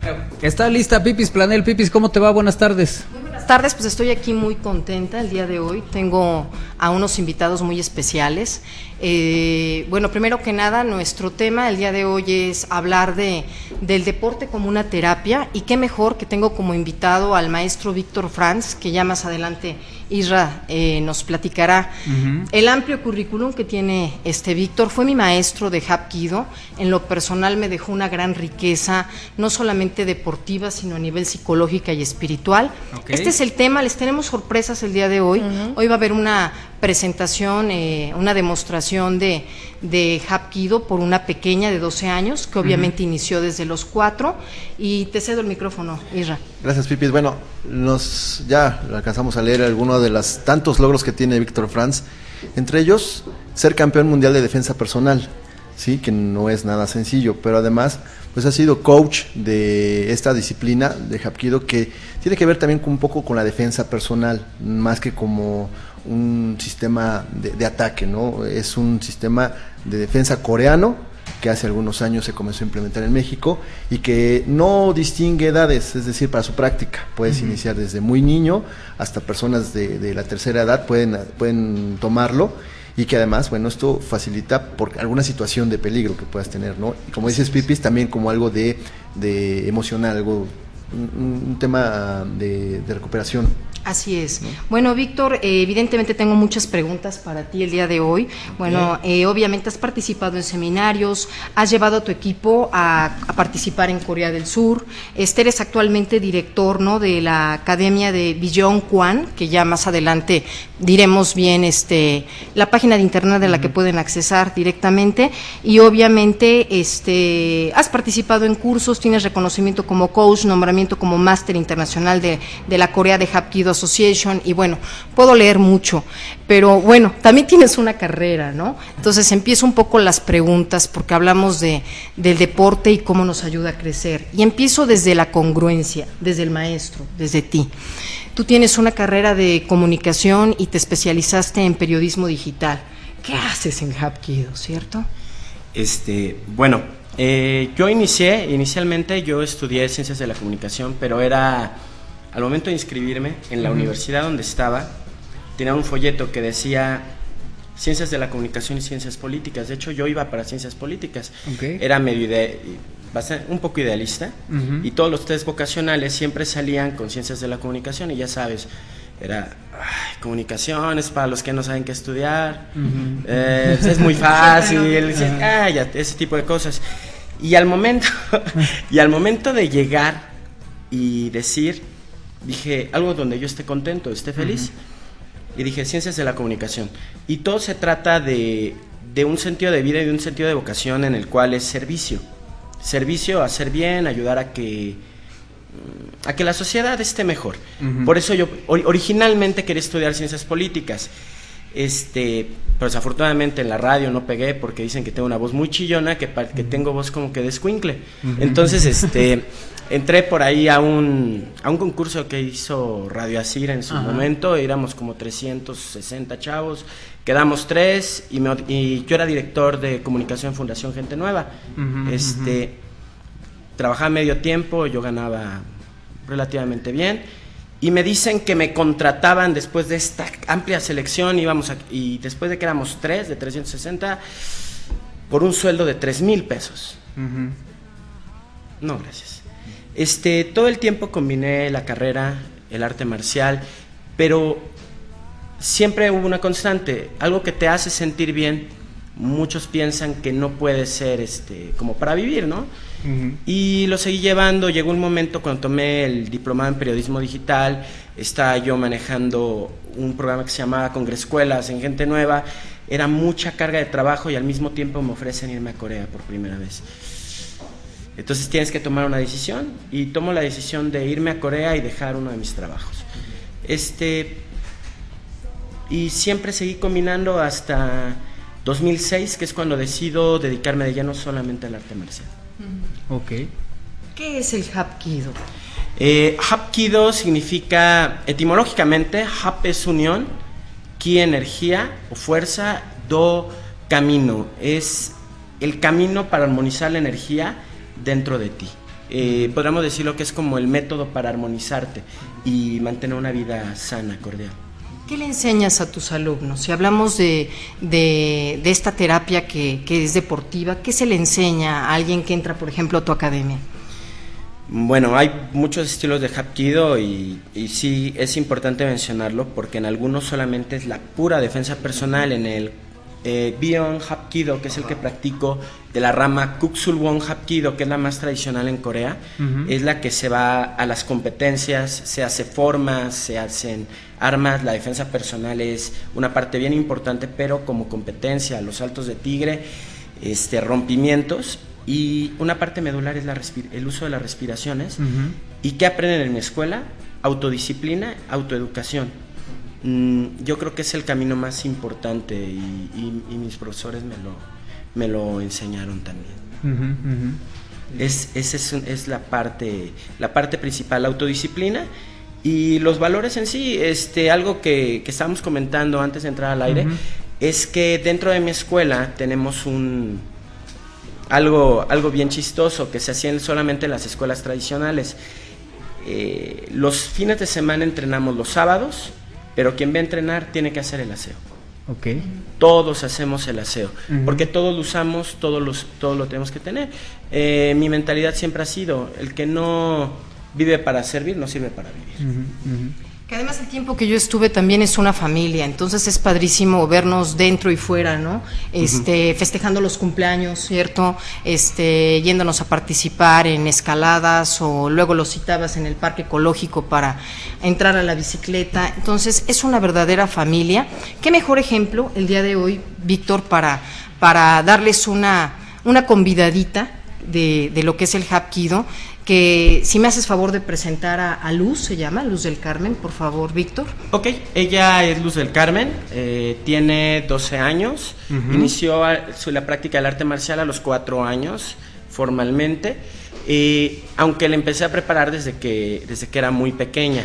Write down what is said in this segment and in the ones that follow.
Está lista Pipis Planel. Pipis, ¿cómo te va? Buenas tardes. Muy buenas tardes, pues estoy aquí muy contenta el día de hoy. Tengo a unos invitados muy especiales. Bueno, primero que nada, nuestro tema el día de hoy es hablar del deporte como una terapia, y qué mejor que tengo como invitado al maestro Víctor Franz, que ya más adelante Isra nos platicará. El amplio currículum que tiene Víctor. Fue mi maestro de Hapkido. En lo personal me dejó una gran riqueza, no solamente deportiva, sino a nivel psicológica y espiritual. Okay. Este es el tema, les tenemos sorpresas el día de hoy. Hoy va a haber una presentación, una demostración de Hapkido por una pequeña de 12 años, que obviamente inició desde los 4, y te cedo el micrófono, Isra. Gracias, Pipis. Bueno, ya alcanzamos a leer algunos de los tantos logros que tiene Víctor Franz, entre ellos ser campeón mundial de defensa personal, sí, que no es nada sencillo, pero además pues ha sido coach de esta disciplina de Hapkido, que tiene que ver también un poco con la defensa personal, más que como un sistema de ataque, ¿no? Es un sistema de defensa coreano que hace algunos años se comenzó a implementar en México y que no distingue edades, es decir, para su práctica puedes iniciar desde muy niño hasta personas de la tercera edad pueden tomarlo, y que además, bueno, esto facilita por alguna situación de peligro que puedas tener, ¿no? Y como dices, Pipis, también como algo de emocional, algo, un tema de recuperación. Así es. Bueno, Víctor, evidentemente tengo muchas preguntas para ti el día de hoy. Bueno, obviamente has participado en seminarios, has llevado a tu equipo a participar en Corea del Sur. Eres actualmente director, ¿no?, de la Academia de Beyond Kwan, que ya más adelante diremos bien la página de internet de la que pueden accesar directamente. Y obviamente has participado en cursos, tienes reconocimiento como coach, nombramiento como máster internacional de la Corea de Hapkido Association, y bueno, puedo leer mucho, pero bueno, también tienes una carrera, ¿no? Entonces empiezo un poco las preguntas, porque hablamos del deporte y cómo nos ayuda a crecer, y empiezo desde la congruencia, desde el maestro, desde ti. Tú tienes una carrera de comunicación y te especializaste en periodismo digital. ¿Qué haces en Hapkido, cierto? Bueno, yo inicialmente yo estudié Ciencias de la Comunicación, pero al momento de inscribirme en la universidad donde estaba, tenía un folleto que decía Ciencias de la Comunicación y Ciencias Políticas. De hecho, yo iba para Ciencias Políticas. Era un poco idealista, y todos los test vocacionales siempre salían con Ciencias de la Comunicación, y ya sabes, era comunicación es para los que no saben qué estudiar, es muy fácil, ese tipo de cosas. Y al momento de llegar y decir, dije, algo donde yo esté contento, esté feliz, y dije, Ciencias de la Comunicación. Y todo se trata de un sentido de vida y de un sentido de vocación en el cual es servicio, hacer bien, ayudar a que la sociedad esté mejor. Por eso yo originalmente quería estudiar Ciencias Políticas, pero desafortunadamente en la radio no pegué, porque dicen que tengo una voz muy chillona, que tengo voz como que de escuincle. Entonces, entré por ahí a un concurso que hizo Radio Asir en su momento. Éramos como 360 chavos, quedamos 3, y yo era director de comunicación en Fundación Gente Nueva. Trabajaba medio tiempo, yo ganaba relativamente bien, y me dicen que me contrataban después de esta amplia selección, y después de que éramos 3 de 360, por un sueldo de 3,000 pesos. No, gracias. Todo el tiempo combiné la carrera, el arte marcial, pero siempre hubo una constante, algo que te hace sentir bien. Muchos piensan que no puede ser como para vivir, ¿no? Y lo seguí llevando. Llegó un momento cuando tomé el diplomado en periodismo digital, estaba yo manejando un programa que se llamaba Congrescuelas en Gente Nueva. Era mucha carga de trabajo, y al mismo tiempo me ofrecen irme a Corea por primera vez. Entonces tienes que tomar una decisión, y tomo la decisión de irme a Corea y dejar uno de mis trabajos. Y siempre seguí combinando hasta 2006, que es cuando decido dedicarme de lleno solamente al arte marcial. ¿Qué es el Hapkido? Hapkido significa, etimológicamente, Hap es unión, Ki energía o fuerza, Do camino. Es el camino para armonizar la energía dentro de ti. Podríamos decirlo que es como el método para armonizarte y mantener una vida sana, cordial. ¿Qué le enseñas a tus alumnos? Si hablamos de esta terapia que es deportiva, ¿qué se le enseña a alguien que entra, por ejemplo, a tu academia? Bueno, hay muchos estilos de Hapkido y sí es importante mencionarlo porque en algunos solamente es la pura defensa personal. En el Beyond Hapkido, que es el que practico, de la rama Kuksulwon Hapkido, que es la más tradicional en Corea, es la que se va a las competencias, se hace formas, se hacen armas. La defensa personal es una parte bien importante, pero como competencia, los saltos de tigre, rompimientos, y una parte medular es el uso de las respiraciones. ¿Y qué aprenden en mi escuela? Autodisciplina, autoeducación. Yo creo que es el camino más importante y mis profesores me lo enseñaron también. Esa es la parte principal, la autodisciplina y los valores en sí. Algo que estábamos comentando antes de entrar al aire es que dentro de mi escuela tenemos algo bien chistoso que se hacía solamente en las escuelas tradicionales. Los fines de semana entrenamos los sábados, pero quien va a entrenar tiene que hacer el aseo. Okay. Todos hacemos el aseo, porque todos lo usamos, todos lo tenemos que tener. Mi mentalidad siempre ha sido, el que no vive para servir, no sirve para vivir. Que además el tiempo que yo estuve también es una familia, entonces es padrísimo vernos dentro y fuera, ¿no? Festejando los cumpleaños, ¿cierto? Yéndonos a participar en escaladas, o luego los citabas en el parque ecológico para entrar a la bicicleta. Entonces es una verdadera familia. Qué mejor ejemplo el día de hoy, Víctor, para darles una convidadita de lo que es el Hapkido, que si me haces favor de presentar a Luz, se llama Luz del Carmen, por favor, Víctor. Ok, ella es Luz del Carmen, tiene 12 años, inició la práctica del arte marcial a los 4 años, formalmente, aunque la empecé a preparar desde que era muy pequeña.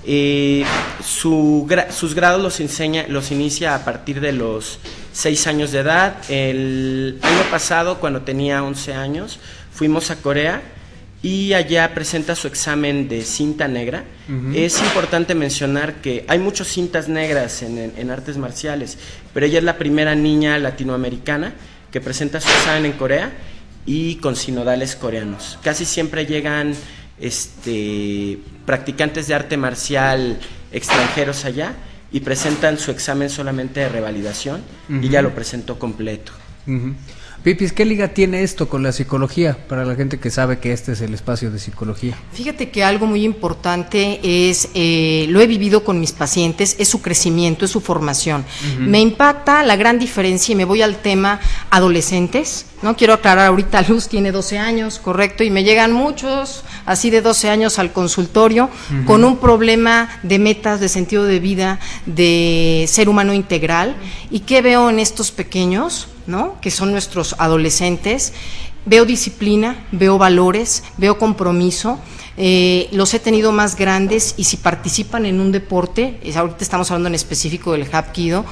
Sus grados los inicia a partir de los 6 años de edad. El año pasado, cuando tenía 11 años, fuimos a Corea y allá presenta su examen de cinta negra. Es importante mencionar que hay muchas cintas negras en artes marciales, pero ella es la primera niña latinoamericana que presenta su examen en Corea y con sinodales coreanos. Casi siempre llegan practicantes de arte marcial extranjeros allá y presentan su examen solamente de revalidación y ya lo presentó completo. Pipis, ¿qué liga tiene esto con la psicología? Para la gente que sabe que este es el espacio de psicología. Fíjate que algo muy importante es, lo he vivido con mis pacientes, es su crecimiento, es su formación. Me impacta la gran diferencia, y me voy al tema adolescentes, ¿no? Quiero aclarar, ahorita Luz tiene 12 años, correcto, y me llegan muchos así de 12 años al consultorio con un problema de metas, de sentido de vida, de ser humano integral. ¿Y qué veo en estos pequeños, ¿no? Que son nuestros adolescentes? Veo disciplina, veo valores, veo compromiso. Los he tenido más grandes, y si participan en un deporte, ahorita estamos hablando en específico del Hapkido,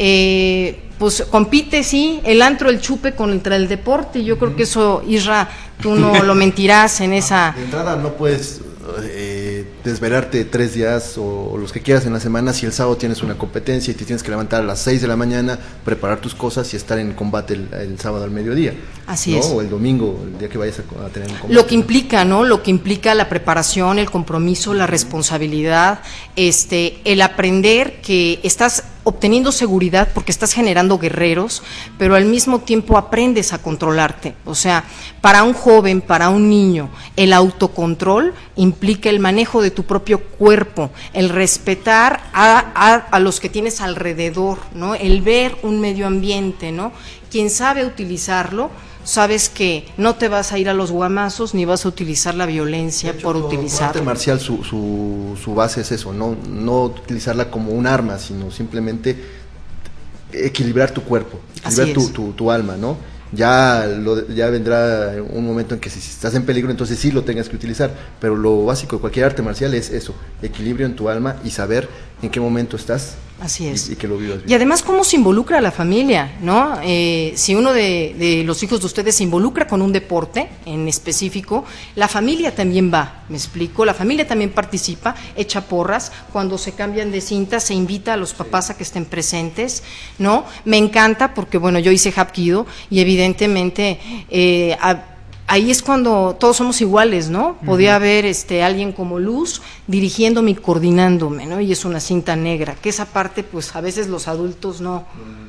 pues compite, sí, el antro, el chupe contra el deporte. Yo creo que eso, Isra, tú no lo mentirás en esa... De entrada no puedes desvelarte 3 días o los que quieras en la semana si el sábado tienes una competencia y te tienes que levantar a las 6 de la mañana, preparar tus cosas y estar en combate el sábado al mediodía. Así ¿no? es. O el domingo, el día que vayas a tener un combate. Lo que implica, ¿no? Lo que implica la preparación, el compromiso, la responsabilidad, el aprender que estás obteniendo seguridad porque estás generando guerreros, pero al mismo tiempo aprendes a controlarte. O sea, para un joven, para un niño, el autocontrol implica el manejo de tu propio cuerpo, el respetar a los que tienes alrededor, ¿no? El ver un medio ambiente, ¿no? Quien sabe utilizarlo, sabes que no te vas a ir a los guamazos ni vas a utilizar la violencia por utilizarlo. El arte marcial, su base es eso, no utilizarla como un arma, sino simplemente equilibrar tu cuerpo, equilibrar tu alma, ¿no? Ya vendrá un momento en que si estás en peligro, entonces sí lo tengas que utilizar, pero lo básico de cualquier arte marcial es eso, equilibrio en tu alma y saber en qué momento estás. Así es. Y que lo vivas bien. Y además, ¿cómo se involucra a la familia? ¿No? Si uno de los hijos de ustedes se involucra con un deporte en específico, la familia también va, ¿me explico? La familia también participa, echa porras, cuando se cambian de cinta se invita a los papás a que estén presentes, ¿no? Me encanta porque, bueno, yo hice Hapkido y evidentemente ahí es cuando todos somos iguales, ¿no? Podía haber alguien como Luz dirigiéndome y coordinándome, ¿no? Y es una cinta negra, que esa parte, pues a veces los adultos no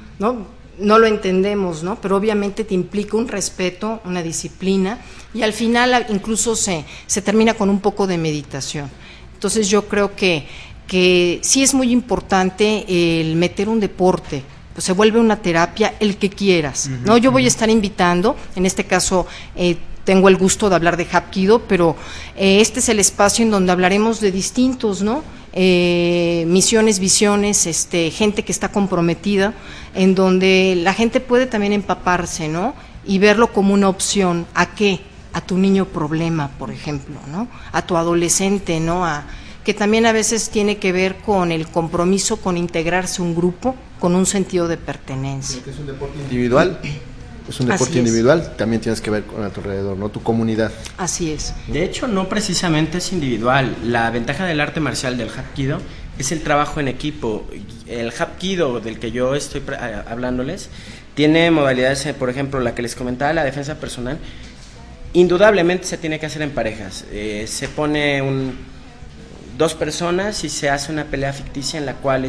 lo entendemos, ¿no? Pero obviamente te implica un respeto, una disciplina, y al final incluso se termina con un poco de meditación. Entonces yo creo que sí es muy importante el meter un deporte, pues se vuelve una terapia, el que quieras, ¿no? Yo voy a estar invitando, en este caso tengo el gusto de hablar de Hapkido, pero este es el espacio en donde hablaremos de distintos, ¿no? Misiones, visiones, gente que está comprometida, en donde la gente puede también empaparse, ¿no? Y verlo como una opción. ¿A qué? A tu niño problema, por ejemplo, ¿no? A tu adolescente, ¿no? Que también a veces tiene que ver con el compromiso, con integrarse a un grupo, con un sentido de pertenencia. Porque es un deporte individual. Es un deporte individual, también tienes que ver con a tu alrededor, ¿no? Tu comunidad. Así es. De hecho, no precisamente es individual. La ventaja del arte marcial del Hapkido es el trabajo en equipo. El Hapkido del que yo estoy hablándoles tiene modalidades, por ejemplo, la que les comentaba, la defensa personal. Indudablemente se tiene que hacer en parejas. Se pone dos personas y se hace una pelea ficticia en la cual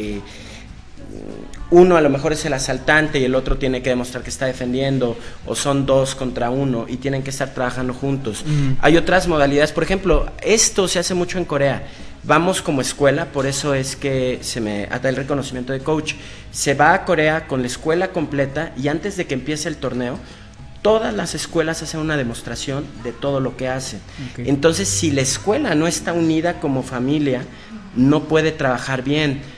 uno a lo mejor es el asaltante y el otro tiene que demostrar que está defendiendo, o son 2 contra 1 y tienen que estar trabajando juntos. Hay otras modalidades, por ejemplo, esto se hace mucho en Corea. Vamos como escuela, por eso es que se me da el reconocimiento de coach. Se va a Corea con la escuela completa y antes de que empiece el torneo, todas las escuelas hacen una demostración de todo lo que hacen. Okay. Entonces, si la escuela no está unida como familia, no puede trabajar bien.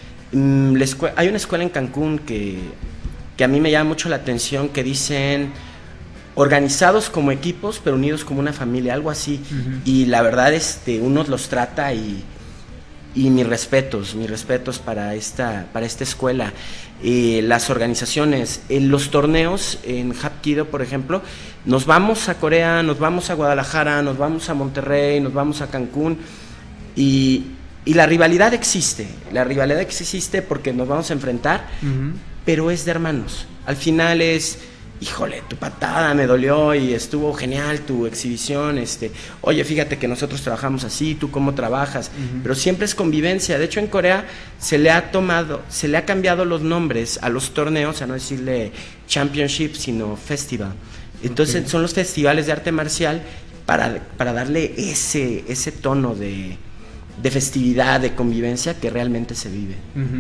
Hay una escuela en Cancún que a mí me llama mucho la atención, que dicen organizados como equipos, pero unidos como una familia, algo así. Y la verdad, uno los trata y mis respetos para esta escuela. Las organizaciones, los torneos en Hapkido, por ejemplo, nos vamos a Corea, nos vamos a Guadalajara, nos vamos a Monterrey, nos vamos a Cancún y la rivalidad existe porque nos vamos a enfrentar, pero es de hermanos. Al final es, híjole, tu patada me dolió y estuvo genial tu exhibición, oye, fíjate que nosotros trabajamos así, tú cómo trabajas, pero siempre es convivencia. De hecho, en Corea se le ha cambiado los nombres a los torneos, a no decirle championship, sino festival. Entonces son los festivales de arte marcial para darle ese tono de festividad, de convivencia que realmente se vive.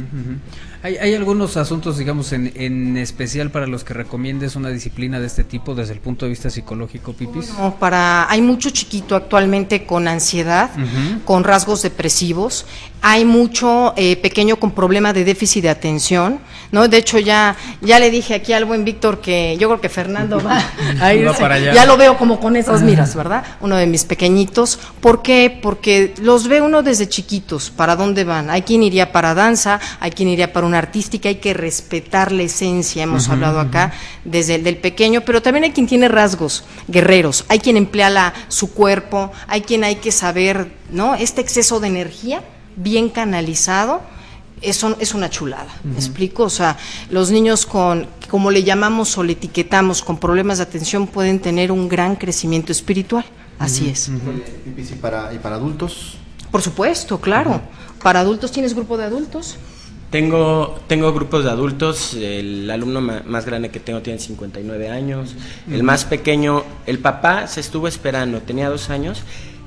¿Hay algunos asuntos, digamos, en especial para los que recomiendes una disciplina de este tipo desde el punto de vista psicológico, Pipis? No, hay mucho chiquito actualmente con ansiedad, con rasgos depresivos, hay mucho pequeño con problema de déficit de atención, ¿no? De hecho ya le dije aquí al buen Víctor que yo creo que Fernando va a irse, para allá. Ya lo veo como con esas miras, ¿verdad? Uno de mis pequeñitos. ¿Por qué? Porque los ve uno desde chiquitos, ¿para dónde van? Hay quien iría para danza, hay quien iría para una artística, hay que respetar la esencia, hemos hablado acá desde el del pequeño, pero también hay quien tiene rasgos guerreros, hay quien emplea su cuerpo, hay quien hay que saber, ¿no? Este exceso de energía bien canalizado es una chulada, ¿me explico? O sea, los niños como le llamamos o le etiquetamos, con problemas de atención pueden tener un gran crecimiento espiritual, así es. ¿Y para adultos? Por supuesto, claro. ¿Para adultos tienes grupo de adultos? Tengo grupos de adultos. El alumno más grande que tengo tiene 59 años. El más pequeño, el papá se estuvo esperando, tenía 2 años.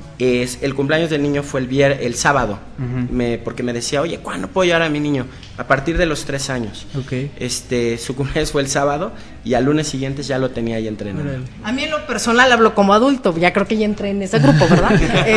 El cumpleaños del niño fue el sábado, porque me decía, oye, ¿cuándo puedo llevar a mi niño? A partir de los 3 años. Okay. Su cumpleaños fue el sábado y al lunes siguiente ya lo tenía ahí entrenando. A mí en lo personal hablo como adulto, ya creo que ya entré en ese grupo, ¿verdad?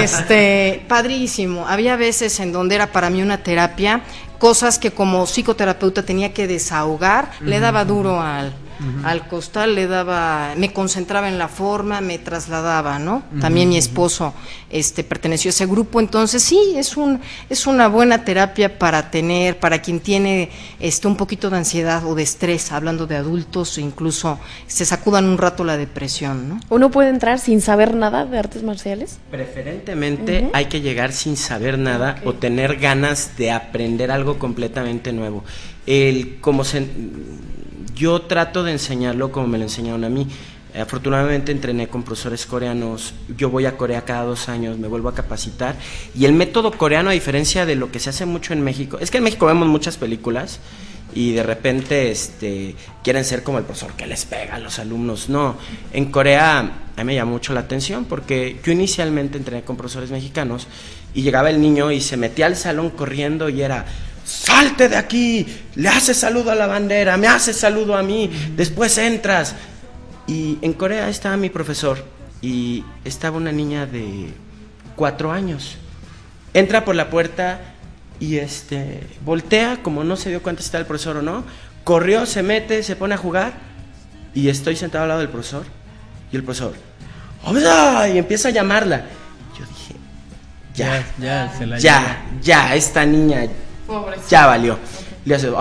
Padrísimo. Había veces en donde era para mí una terapia, cosas que como psicoterapeuta tenía que desahogar, le daba duro al Al costal le daba, me concentraba en la forma, me trasladaba, ¿no? También mi esposo perteneció a ese grupo, entonces sí, es una buena terapia para quien tiene un poquito de ansiedad o de estrés, hablando de adultos, incluso se sacudan un rato la depresión, ¿no? ¿Uno puede entrar sin saber nada de artes marciales? Preferentemente hay que llegar sin saber nada o tener ganas de aprender algo completamente nuevo. Yo trato de enseñarlo como me lo enseñaron a mí. Afortunadamente entrené con profesores coreanos, yo voy a Corea cada 2 años, me vuelvo a capacitar, y el método coreano, a diferencia de lo que se hace mucho en México, es que en México vemos muchas películas y de repente quieren ser como el profesor que les pega a los alumnos. No, en Corea a mí me llamó mucho la atención porque yo inicialmente entrené con profesores mexicanos y llegaba el niño y se metía al salón corriendo y era: salte de aquí, le haces saludo a la bandera, me haces saludo a mí, después entras. Y en Corea estaba mi profesor y estaba una niña de 4 años. Entra por la puerta y voltea, como no se dio cuenta si está el profesor o no, corrió, se mete, se pone a jugar y estoy sentado al lado del profesor y el profesor, ¡Omeda! Y empieza a llamarla. Yo dije, ya, esta niña ya valió. Le hace,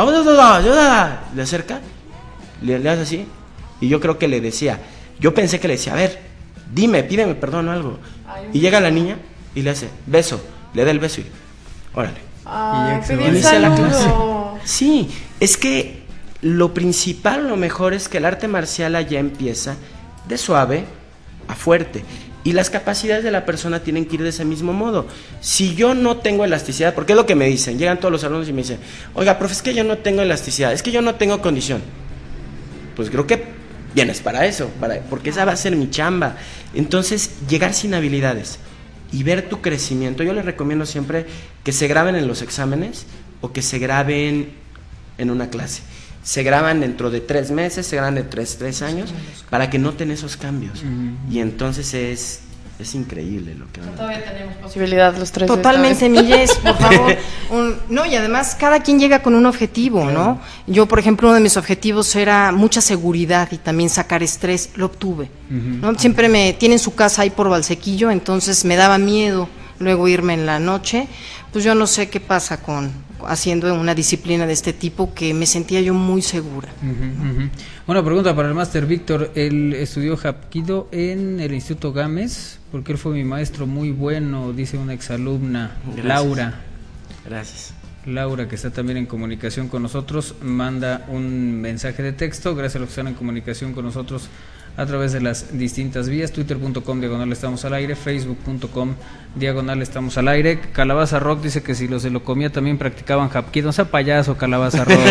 le acerca, le hace así. Y yo creo que le decía, yo pensé que le decía, a ver, dime, pídeme perdón o algo. Y llega la niña y le hace, beso, le da el beso y órale. Y inicia la clase. Sí, es que lo principal, lo mejor es que el arte marcial allá empieza de suave a fuerte. Y las capacidades de la persona tienen que ir de ese mismo modo. Si yo no tengo elasticidad, porque es lo que me dicen, llegan todos los alumnos y me dicen, oiga, profe, es que yo no tengo elasticidad, es que yo no tengo condición. Pues creo que vienes para eso, porque esa va a ser mi chamba. Entonces, llegar sin habilidades y ver tu crecimiento. Yo les recomiendo siempre que se graben en los exámenes o que se graben en una clase. Se graban dentro de 3 meses, se graban de 3 años, para que noten esos cambios. Y entonces es increíble lo que van a Todavía tenemos posibilidad los 3. Totalmente, Millés, por favor. No, y además cada quien llega con un objetivo, ¿no? Yo, por ejemplo, uno de mis objetivos era mucha seguridad y también sacar estrés, lo obtuve, ¿no? Siempre tienen su casa ahí por Valsequillo, entonces me daba miedo luego irme en la noche. Pues yo no sé qué pasa haciendo una disciplina de este tipo, que me sentía yo muy segura. Una pregunta para el máster Víctor. Él estudió Hapkido en el Instituto Gámez, porque él fue mi maestro muy bueno, dice una exalumna. Laura. Gracias. Laura, que está también en comunicación con nosotros, manda un mensaje de texto. Gracias a los que están en comunicación con nosotros a través de las distintas vías: twitter.com/estamos al aire, facebook.com/estamos al aire. Calabaza Rock dice que si los de Locomía también practicaban Hapkido. No sea payaso, Calabaza Rock.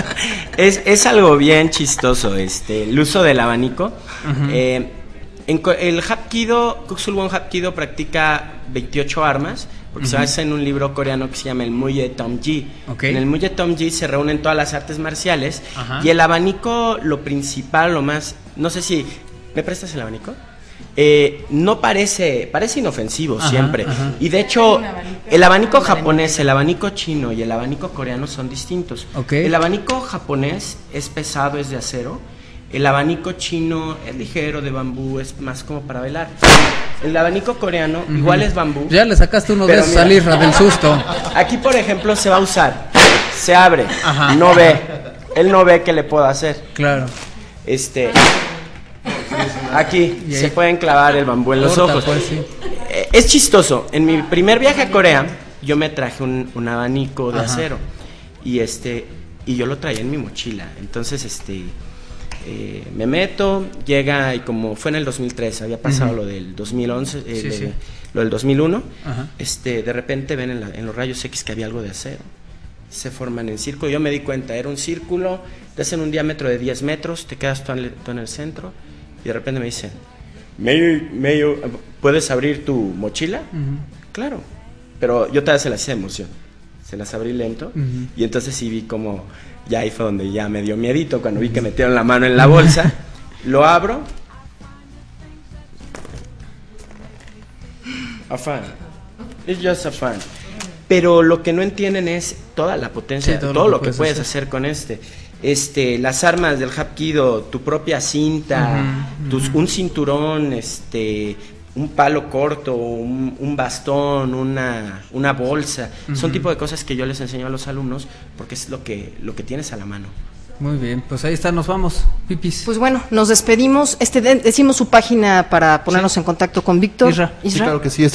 es algo bien chistoso el uso del abanico. El Hapkido, Kuksulwon Hapkido practica 28 armas, porque se basa en un libro coreano que se llama el Muye Tomji. En el Muye Tomji se reúnen todas las artes marciales. Y el abanico, lo principal, lo más... No sé si... ¿Me prestas el abanico? No parece inofensivo siempre. Y de hecho, el abanico japonés, el abanico chino y el abanico coreano son distintos. El abanico japonés es pesado, es de acero. El abanico chino es ligero, de bambú, es más como para bailar. El abanico coreano igual es bambú. Ya le sacaste uno de esos al Isra del susto. Aquí, por ejemplo, se va a usar. Se abre, no ve. Él no ve qué le puedo hacer. Claro. Aquí se pueden clavar el bambú en los ojos. Pues, sí. Es chistoso. En mi primer viaje a Corea, yo me traje un abanico de acero. Y yo lo traía en mi mochila. Entonces, me meto, llega, y como fue en el 2003, había pasado lo del 2011, lo del 2001, de repente ven en los rayos X que había algo de acero. Se forman en círculo. Yo me di cuenta, era un círculo, te hacen un diámetro de 10 metros, te quedas tú en el centro, y de repente me dicen, Meyo, ¿puedes abrir tu mochila? Claro, pero yo todavía se las hice de emoción, se las abrí lento, y entonces sí vi como, ya ahí fue donde ya me dio miedito, cuando vi que metieron la mano en la bolsa. Lo abro, a fan, it's just a fan. pero lo que no entienden es toda la potencia, Sí, todo lo que puedes hacer con las armas del Hapkido, tu propia cinta, un cinturón, un palo corto, un bastón, una bolsa, son tipo de cosas que yo les enseño a los alumnos porque es lo que tienes a la mano. Muy bien, pues ahí está, nos vamos, Pipis. Pues bueno, nos despedimos. Decimos su página para ponernos en contacto con Víctor. Isra. Sí, claro que sí, es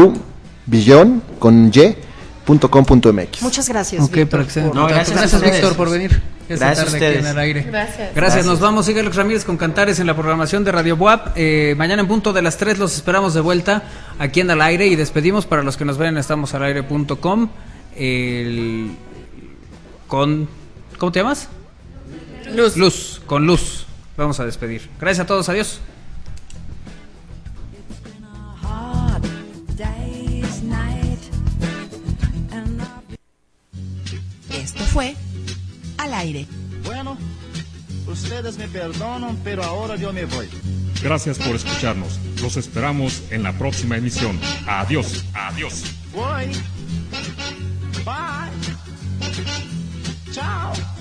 www.billon.com.mx. Muchas gracias, Ok, Víctor. para que sean- No, gracias a Gracias, ustedes. Víctor, por venir. Esta Gracias a tarde aquí ustedes. en el aire. Gracias. Gracias, nos vamos. Sigue Alex Ramírez con Cantares en la programación de Radio Buap. Mañana en punto de las 3 los esperamos de vuelta aquí en Al Aire y despedimos para los que nos ven en estamosalaire.com ¿cómo te llamas? Luz, con Luz. Vamos a despedir. Gracias a todos, adiós. Esto fue Al Aire. Bueno, ustedes me perdonan, pero ahora yo me voy. Gracias por escucharnos. Los esperamos en la próxima emisión. Adiós, adiós. Voy. Bye. Chao.